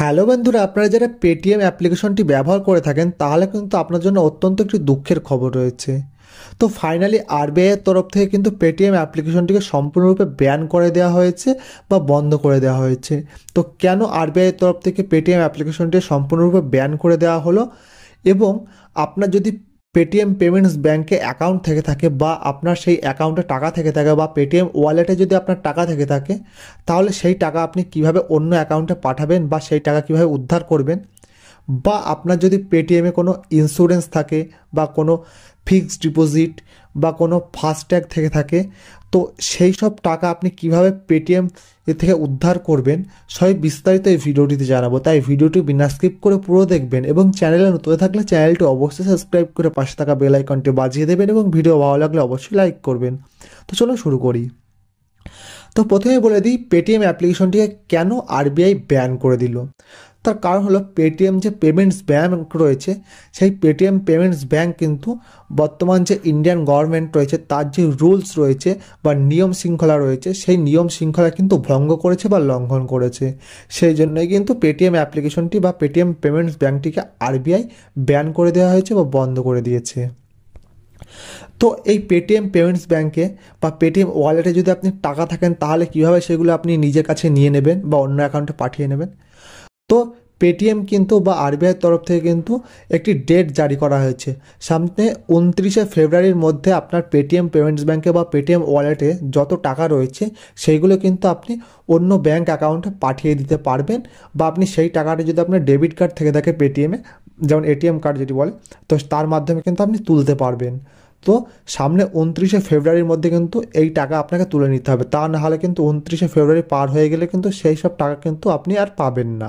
Hello বন্ধুরা, আপনারা যারা পেটিএম অ্যাপ্লিকেশনটি ব্যবহার করে থাকেন তাহলে কিন্তু আপনার জন্য অত্যন্ত একটি দুঃখের খবর রয়েছে। তো ফাইনালি আরবিআইয়ের তরফ থেকে কিন্তু পেটিএম অ্যাপ্লিকেশনটিকে সম্পূর্ণরূপে ব্যান করে দেওয়া হয়েছে বা বন্ধ করে দেওয়া হয়েছে। তো কেন আরবিআইয়ের তরফ থেকে পেটিএম অ্যাপ্লিকেশনটি সম্পূর্ণরূপে ব্যান করে দেওয়া হলো, এবং আপনার যদি পেটিএম পেমেন্টস ব্যাঙ্কে অ্যাকাউন্ট থেকে থাকে বা আপনার সেই অ্যাকাউন্টে টাকা থেকে থাকে বা পেটিএম ওয়ালেটে যদি আপনার টাকা থেকে থাকে, তাহলে সেই টাকা আপনি কিভাবে অন্য অ্যাকাউন্টে পাঠাবেন বা সেই টাকা কিভাবে উদ্ধার করবেন, বা আপনার যদি পেটিএমে কোনো ইন্স্যুরেন্স থাকে বা কোনো ফিক্সড ডিপোজিট বা কোনো ফাস্ট্যাগ থেকে থাকে, তো সেই সব টাকা আপনি কিভাবে পেটিএম থেকে উদ্ধার করবেন সবই বিস্তারিত এই ভিডিওটিতে জানাবো। তাই ভিডিওটি বিনা স্কিপ করে পুরো দেখবেন এবং চ্যানেলে নতুন থাকলে চ্যানেলটি অবশ্যই সাবস্ক্রাইব করে পাশে থাকা বেল আইকনটি বাজিয়ে দেবেন এবং ভিডিও ভালো লাগলে অবশ্যই লাইক করবেন। তো চলো শুরু করি। তো প্রথমে বলে দিই পেটিএম অ্যাপ্লিকেশনটিকে কেন আরবিআই ব্যান করে দিল। তার কারণ হলো পেটিএম যে পেমেন্টস ব্যাঙ্ক রয়েছে, সেই পেটিএম পেমেন্টস ব্যাঙ্ক কিন্তু বর্তমান যে ইন্ডিয়ান গভর্নমেন্ট রয়েছে তার যে রুলস রয়েছে বা নিয়ম শৃঙ্খলা রয়েছে, সেই নিয়ম শৃঙ্খলা কিন্তু ভঙ্গ করেছে বা লঙ্ঘন করেছে। সেই জন্যই কিন্তু পেটিএম অ্যাপ্লিকেশনটি বা পেটিএম পেমেন্টস ব্যাঙ্কটিকে আরবিআই ব্যান করে দেওয়া হয়েছে বা বন্ধ করে দিয়েছে। তো এই পেটিএম পেমেন্টস ব্যাঙ্কে বা পেটিএম ওয়ালেটে যদি আপনি টাকা থাকেন তাহলে কীভাবে সেগুলো আপনি নিজের কাছে নিয়ে নেবেন বা অন্য অ্যাকাউন্টে পাঠিয়ে নেবেন। তো পেটিএম কিন্তু বা আরবিআইয়ের তরফ থেকে কিন্তু একটি ডেট জারি করা হয়েছে। সামনে 29শে ফেব্রুয়ারির মধ্যে আপনার পেটিএম পেমেন্টস ব্যাঙ্কে বা পেটিএম ওয়ালেটে যত টাকা রয়েছে সেইগুলো কিন্তু আপনি অন্য ব্যাঙ্ক অ্যাকাউন্টে পাঠিয়ে দিতে পারবেন, বা আপনি সেই টাকাটা যদি আপনার ডেবিট কার্ড থেকে থাকে পেটিএমে, যেমন এটিএম কার্ড যেটি বলে, তো তার মাধ্যমে কিন্তু আপনি তুলতে পারবেন। তো সামনে 29শে ফেব্রুয়ারির মধ্যে কিন্তু এই টাকা আপনাকে তুলে নিতে হবে, তা না হলে কিন্তু 29শে ফেব্রুয়ারি পার হয়ে গেলে কিন্তু সেই সব টাকা কিন্তু আপনি আর পাবেন না।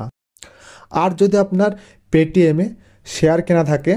আর যদি আপনার পেটিএমে শেয়ার কেনা থাকে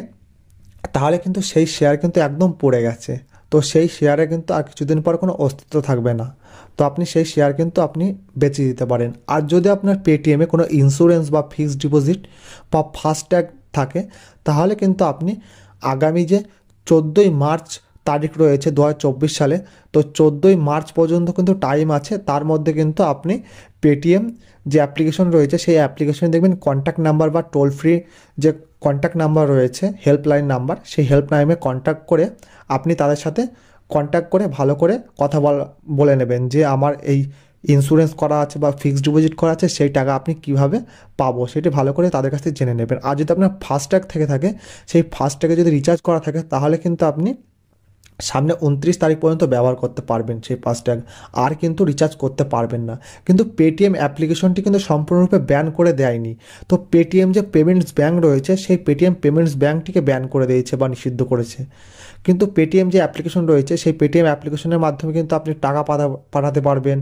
তাহলে কিন্তু সেই শেয়ার কিন্তু একদম পড়ে গেছে, তো সেই শেয়ারে কিন্তু আর কিছুদিন পর কোনো অস্তিত্ব থাকবে না। তো আপনি সেই শেয়ার কিন্তু আপনি বেচে দিতে পারেন। আর যদি আপনার পেটিএমে কোনো ইন্স্যুরেন্স বা ফিক্সড ডিপোজিট বা ফাস্ট্যাগ থাকে তাহলে কিন্তু আপনি আগামী যে 14ই মার্চ তারিখ রয়েছে 2024 সালে, তো 14ই মার্চ পর্যন্ত কিন্তু টাইম আছে। তার মধ্যে কিন্তু আপনি পেটিএম যে অ্যাপ্লিকেশন রয়েছে সেই অ্যাপ্লিকেশনে দেখবেন কন্ট্যাক্ট নাম্বার বা টোল ফ্রি যে কন্ট্যাক্ট নাম্বার রয়েছে, হেল্পলাইন নাম্বার, সেই হেল্পলাইনে কন্ট্যাক্ট করে আপনি তাদের সাথে কন্ট্যাক্ট করে ভালো করে কথা বলে নেবেন যে আমার এই ইন্স্যুরেন্স করা আছে বা ফিক্সড ডিপোজিট করা আছে, সেই টাকা আপনি কিভাবে পাবো সেটি ভালো করে তাদের কাছ থেকে জেনে নেবেন। আর যদি আপনার ফাস্ট্যাগ থেকে থাকে, সেই ফাস্ট্যাগে যদি রিচার্জ করা থাকে তাহলে কিন্তু আপনি সামনে 29 তারিখ পর্যন্ত ব্যবহার করতে পারবেন সেই ফাস্ট্যাগ, আর কিন্তু রিচার্জ করতে পারবেন না। কিন্তু পেটিএম অ্যাপ্লিকেশনটি কিন্তু সম্পূর্ণরূপে ব্যান করে দেয়নি। তো পেটিএম যে পেমেন্টস ব্যাঙ্ক রয়েছে সেই পেটিএম পেমেন্টস ব্যাঙ্কটিকে ব্যান করে দিয়েছে বা নিষিদ্ধ করেছে। কিন্তু পেটিএম যে অ্যাপ্লিকেশন রয়েছে সেই পেটিএম অ্যাপ্লিকেশনের মাধ্যমে কিন্তু আপনি টাকা পাঠাতে পারবেন,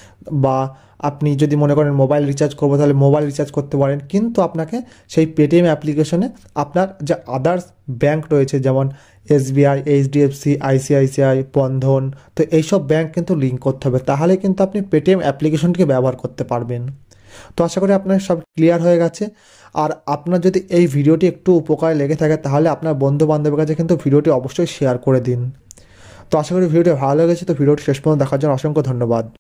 বা আপনি যদি মনে করেন মোবাইল রিচার্জ করবো তাহলে মোবাইল রিচার্জ করতে পারেন। কিন্তু আপনাকে সেই পেটিএম অ্যাপ্লিকেশনে আপনার যে আদার্স ব্যাঙ্ক রয়েছে যেমন এসবিআই, এইচডিএফসি, আইসিআইসিআই, বন্ধন, তো এইসব ব্যাঙ্ক কিন্তু লিঙ্ক করতে হবে, তাহলে কিন্তু আপনি পেটিএম অ্যাপ্লিকেশনটিকে ব্যবহার করতে পারবেন। তো আশা করি আপনার সব ক্লিয়ার হয়ে গেছে। আর আপনার যদি এই ভিডিওটি একটু উপকারে লেগে থাকে তাহলে আপনার বন্ধু বান্ধবের কাছে কিন্তু ভিডিওটি অবশ্যই শেয়ার করে দিন। তো আশা করি ভিডিওটি ভালো লেগেছে। তো ভিডিওটি শেষ পর্যন্ত দেখার জন্য অসংখ্য ধন্যবাদ।